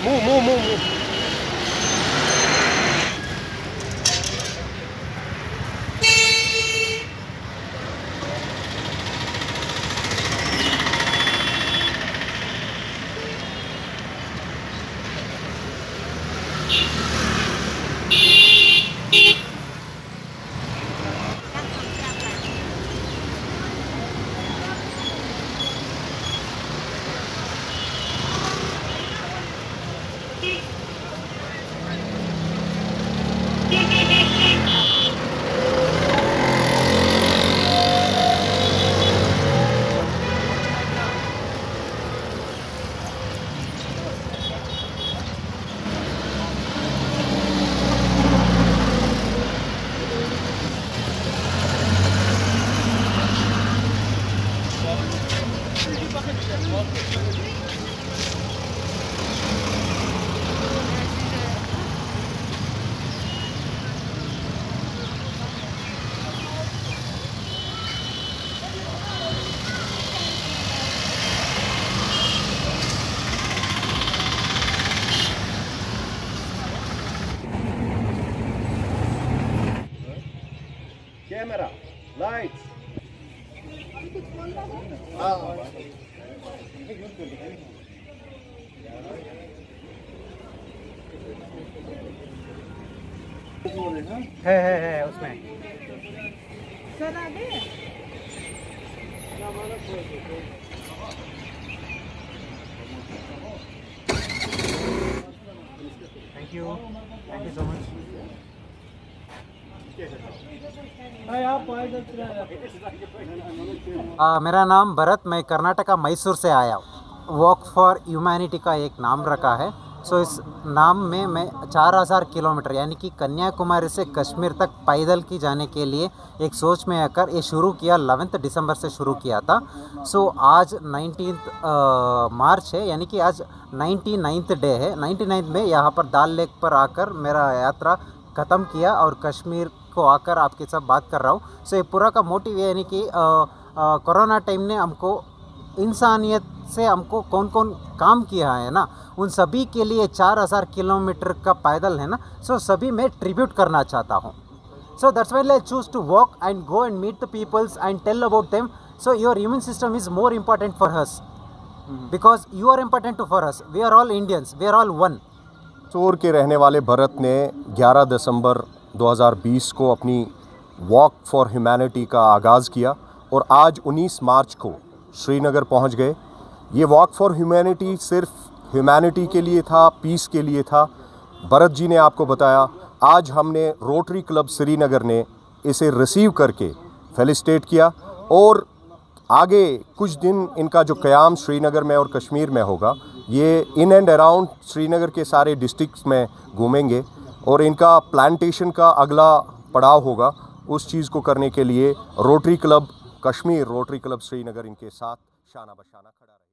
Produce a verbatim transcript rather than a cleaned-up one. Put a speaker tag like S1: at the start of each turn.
S1: Move, move, move, move. Camera, lights. Ah.
S2: है है है उसमें thank you thank you so much. आ, मेरा नाम भरत, मैं कर्नाटका मैसूर से आया हूँ। वॉक फॉर ह्यूमैनिटी का एक नाम रखा है। सो इस नाम में मैं चार हज़ार किलोमीटर यानी कि कन्याकुमारी से कश्मीर तक पैदल की जाने के लिए एक सोच में आकर ये शुरू किया। ग्यारह दिसंबर से शुरू किया था। सो आज नाइनटीन्थ मार्च है, यानी कि आज नाइन्टी नाइन्थ डे है। नाइन्टी नाइन्थ में यहाँ पर दाल लेक पर आकर मेरा यात्रा ख़त्म किया और कश्मीर को आकर आपके साथ बात कर रहा हूँ। सो ये पूरा का मोटिव है, यानी कि कोरोना टाइम ने हमको इंसानियत से हमको कौन कौन काम किया है ना, उन सभी के लिए चार हज़ार किलोमीटर का पैदल है ना। सो सभी मैं ट्रिब्यूट करना चाहता हूँ। So that's why I choose to walk and go and meet the peoples and tell about them. So your immune system is more important for us because you are important too for us. We are all Indians, we are all one.
S1: चोर के रहने वाले भरत ने ग्यारह दिसंबर दो हज़ार बीस को अपनी वॉक फॉर ह्यूमैनिटी का आगाज़ किया और आज उन्नीस मार्च को श्रीनगर पहुंच गए। ये वॉक फॉर ह्यूमैनिटी सिर्फ ह्यूमैनिटी के लिए था, पीस के लिए था। भरत जी ने आपको बताया, आज हमने रोटरी क्लब श्रीनगर ने इसे रिसीव करके फेलिसिटेट किया और आगे कुछ दिन इनका जो क़याम श्रीनगर में और कश्मीर में होगा, ये इन एंड अराउंड श्रीनगर के सारे डिस्ट्रिक्ट्स में घूमेंगे और इनका प्लांटेशन का अगला पड़ाव होगा। उस चीज़ को करने के लिए rotary club Kashmir, rotary club Srinagar इनके साथ शाना बशाना खड़ा है।